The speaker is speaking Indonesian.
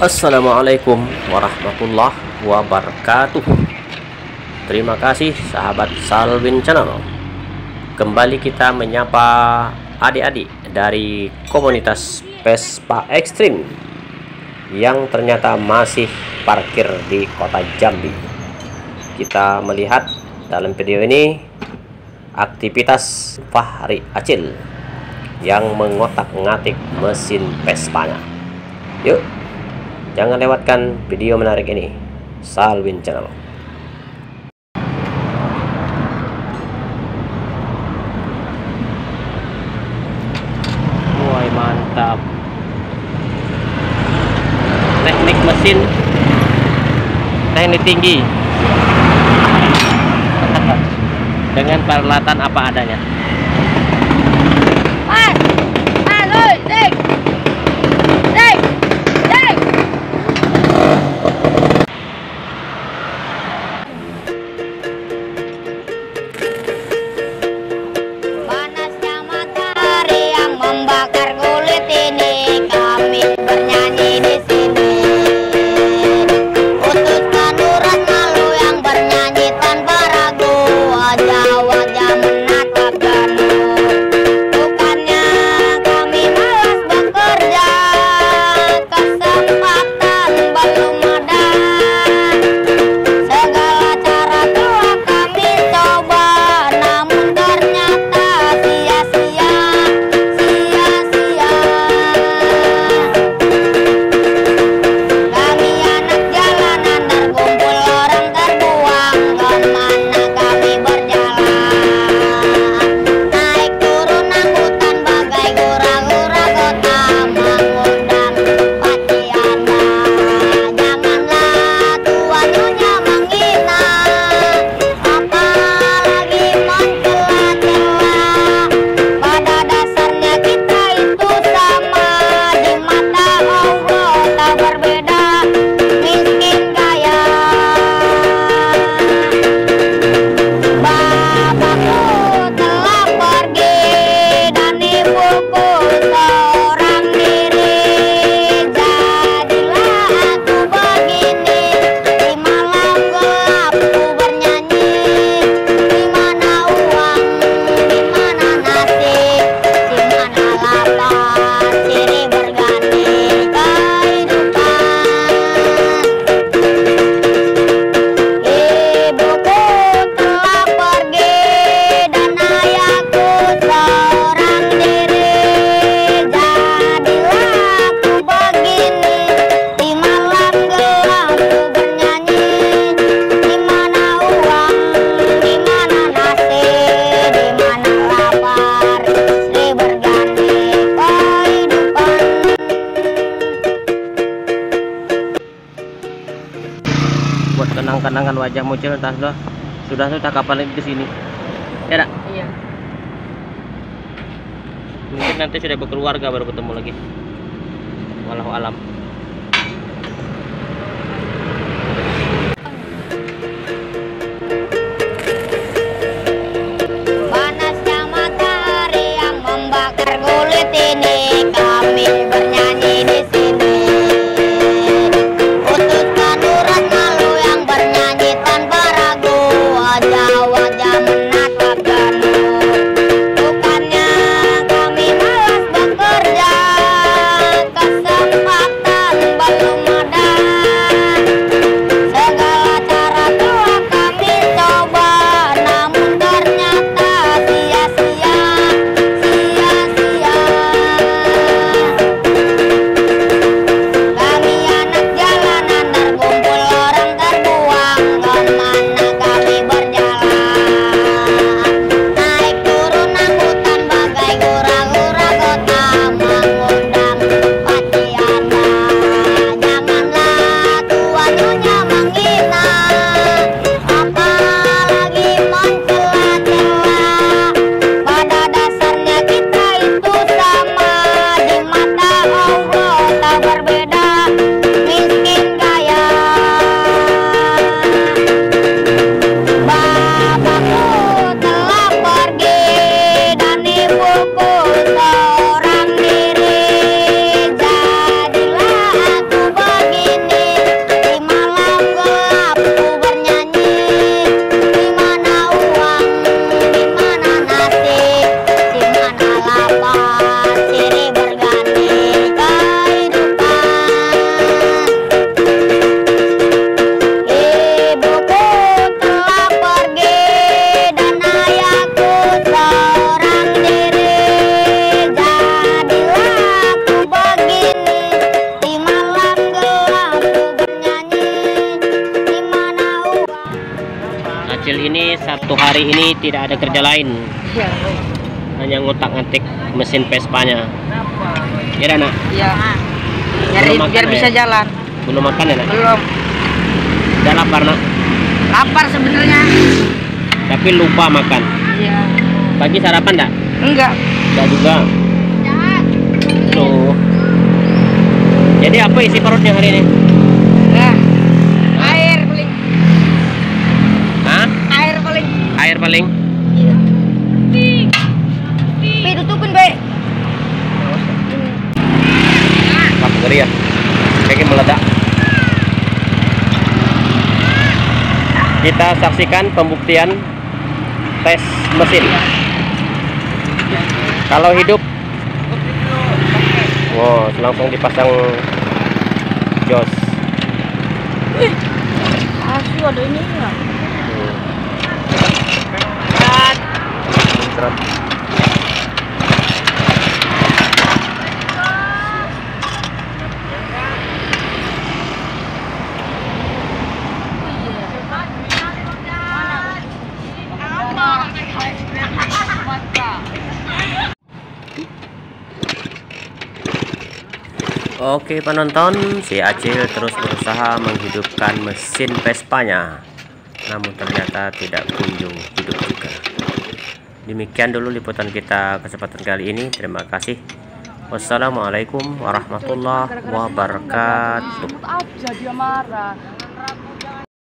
Assalamualaikum warahmatullahi wabarakatuh. Terima kasih sahabat Salwin Channel. Kembali kita menyapa adik-adik dari komunitas Vespa Ekstrim yang ternyata masih parkir di kota Jambi. Kita melihat dalam video ini aktivitas Fahri Acil yang mengotak-ngatik mesin Vespanya. Yuk, jangan lewatkan video menarik ini. Salwin Channel. Wah, mantap. Teknik mesin, teknik tinggi. Dengan peralatan apa adanya. Buat kenang-kenangan wajah muncul entah sudah kapan lagi ke sini. Ya, Dak? Iya. Mungkin nanti sudah berkeluarga baru ketemu lagi. Wallahu alam. Panasnya matahari yang membakar kulit ini, kami bernyanyi di sini. Wajah-wajah menatap jenuh. Bukannya kami malas bekerja, kesempatan Acil ini satu hari ini tidak ada kerja lain, hanya ngutak-ngatik mesin Vespa-nya. Ya nak? Iya. Biar bisa ya? jalan. Belum makan ya nak? Belum. Udah lapar nak? Lapar sebenarnya. Tapi lupa makan. Iya. Pagi sarapan enggak? Enggak. Enggak juga. Tuh. Jadi apa isi perutnya hari ini? Nah, air paling. Hah? Air paling. Air paling? Iya. Be, tutupin, Be. Wah, ngeri ya. Kayaknya meledak. Kita saksikan pembuktian tes mesin. Kalau hidup, wow, langsung dipasang jos. Asu ada ini ya. Berat. Oke penonton, si Acil terus berusaha menghidupkan mesin Vespa-nya, namun ternyata tidak kunjung hidup juga. Demikian dulu liputan kita kesempatan kali ini. Terima kasih. Wassalamualaikum warahmatullahi wabarakatuh. Aja dia marah.